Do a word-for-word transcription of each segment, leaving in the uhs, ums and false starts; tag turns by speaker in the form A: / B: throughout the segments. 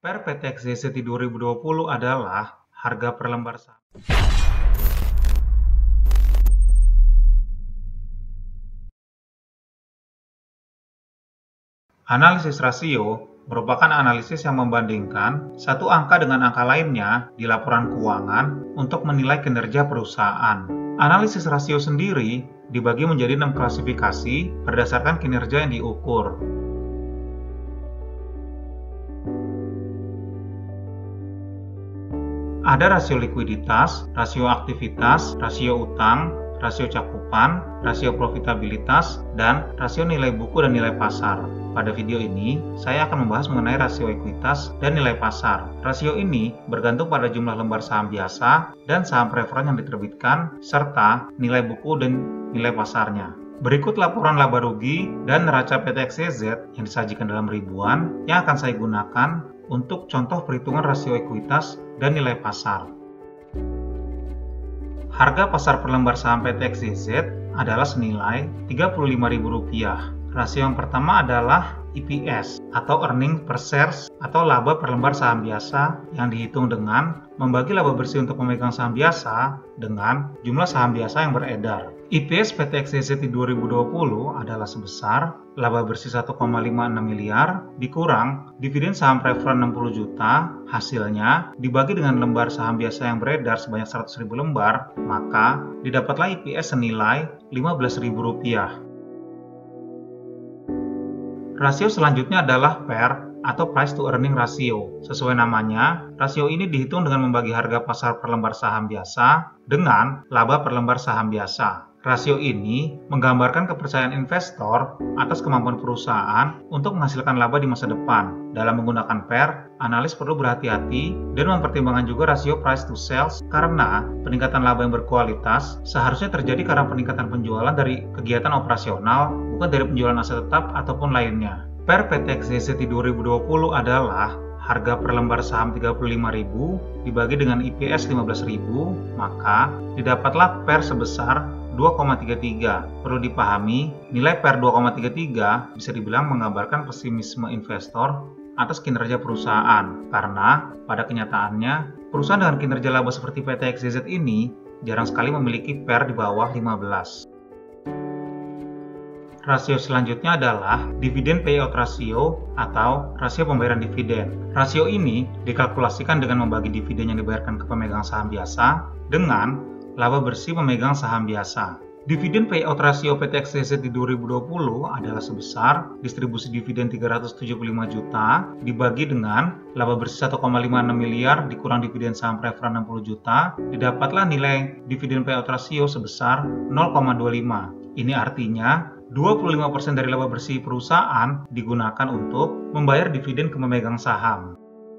A: Per P T X Y Z di dua ribu dua puluh adalah harga per lembar saham. Analisis rasio merupakan analisis yang membandingkan satu angka dengan angka lainnya di laporan keuangan untuk menilai kinerja perusahaan. Analisis rasio sendiri dibagi menjadi enam klasifikasi berdasarkan kinerja yang diukur. Ada rasio likuiditas, rasio aktivitas, rasio utang, rasio cakupan, rasio profitabilitas, dan rasio nilai buku dan nilai pasar. Pada video ini, saya akan membahas mengenai rasio ekuitas dan nilai pasar. Rasio ini bergantung pada jumlah lembar saham biasa dan saham preferen yang diterbitkan, serta nilai buku dan nilai pasarnya. Berikut laporan laba rugi dan neraca P T X Y Z yang disajikan dalam ribuan yang akan saya gunakan untuk contoh perhitungan rasio ekuitas dan nilai pasar. Harga pasar per lembar saham P T X Y Z adalah senilai tiga puluh lima ribu rupiah. Rasio yang pertama adalah E P S atau earning per shares atau laba per lembar saham biasa yang dihitung dengan membagi laba bersih untuk pemegang saham biasa dengan jumlah saham biasa yang beredar. E P S P T X Y Z di dua ribu dua puluh adalah sebesar laba bersih satu koma lima enam miliar dikurang dividen saham preferen enam puluh juta, hasilnya dibagi dengan lembar saham biasa yang beredar sebanyak seratus ribu lembar, maka didapatlah E P S senilai lima belas ribu rupiah. Rasio selanjutnya adalah P E R atau Price to Earning Ratio. Sesuai namanya, rasio ini dihitung dengan membagi harga pasar per lembar saham biasa dengan laba per lembar saham biasa. Rasio ini menggambarkan kepercayaan investor atas kemampuan perusahaan untuk menghasilkan laba di masa depan. Dalam menggunakan P E R, analis perlu berhati-hati dan mempertimbangkan juga rasio price to sales karena peningkatan laba yang berkualitas seharusnya terjadi karena peningkatan penjualan dari kegiatan operasional, bukan dari penjualan aset tetap ataupun lainnya. P E R P T X Y Z di dua ribu dua puluh adalah harga per lembar saham tiga puluh lima ribu dibagi dengan E P S lima belas ribu, maka didapatlah P E R sebesar dua koma tiga tiga. Perlu dipahami, nilai P E R dua koma tiga tiga bisa dibilang menggambarkan pesimisme investor atas kinerja perusahaan, karena pada kenyataannya perusahaan dengan kinerja laba seperti P T X Y Z ini jarang sekali memiliki P E R di bawah lima belas. Rasio selanjutnya adalah Dividend Payout Ratio atau rasio pembayaran dividen. Rasio ini dikalkulasikan dengan membagi dividen yang dibayarkan ke pemegang saham biasa dengan laba bersih pemegang saham biasa. Dividen payout rasio P T X Y Z di dua ribu dua puluh adalah sebesar distribusi dividen tiga ratus tujuh puluh lima juta dibagi dengan laba bersih satu koma lima enam miliar dikurang dividen saham preferen enam puluh juta, didapatlah nilai dividen payout rasio sebesar nol koma dua lima. Ini artinya dua puluh lima persen dari laba bersih perusahaan digunakan untuk membayar dividen ke pemegang saham.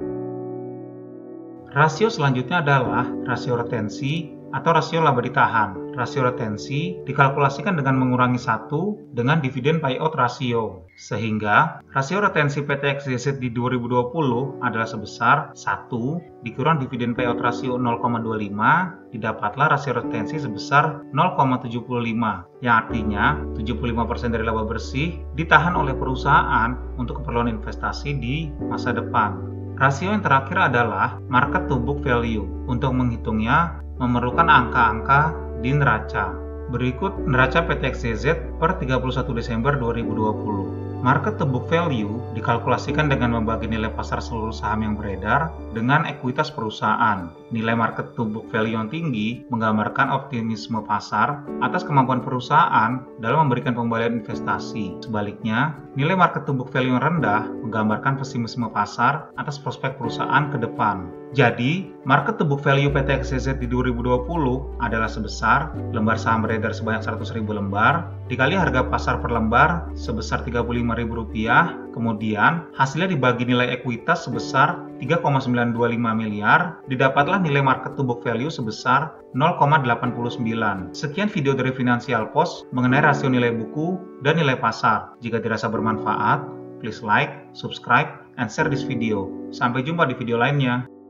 A: Rasio selanjutnya adalah rasio retensi atau rasio laba ditahan. Rasio retensi dikalkulasikan dengan mengurangi satu dengan dividen payout rasio. Sehingga rasio retensi P T X Y Z di dua ribu dua puluh adalah sebesar satu dikurang dividen payout rasio nol koma dua lima, didapatlah rasio retensi sebesar nol koma tujuh lima, yang artinya tujuh puluh lima persen dari laba bersih ditahan oleh perusahaan untuk keperluan investasi di masa depan. Rasio yang terakhir adalah market to book value. Untuk menghitungnya memerlukan angka-angka di neraca. Berikut neraca P T X Y Z per tiga puluh satu Desember dua ribu dua puluh. Market to book value dikalkulasikan dengan membagi nilai pasar seluruh saham yang beredar dengan ekuitas perusahaan. Nilai market to book value yang tinggi menggambarkan optimisme pasar atas kemampuan perusahaan dalam memberikan pembalian investasi. Sebaliknya, nilai market to book value yang rendah menggambarkan pesimisme pasar atas prospek perusahaan ke depan. Jadi, market to book value P T X Y Z di dua ribu dua puluh adalah sebesar lembar saham beredar sebanyak seratus ribu lembar dikali harga pasar per lembar sebesar tiga puluh lima ribu rupiah, kemudian hasilnya dibagi nilai ekuitas sebesar tiga koma sembilan dua lima miliar, didapatlah nilai market to book value sebesar nol koma delapan sembilan. Sekian video dari Financial Post mengenai rasio nilai buku dan nilai pasar. Jika dirasa bermanfaat, please like, subscribe, and share this video. Sampai jumpa di video lainnya.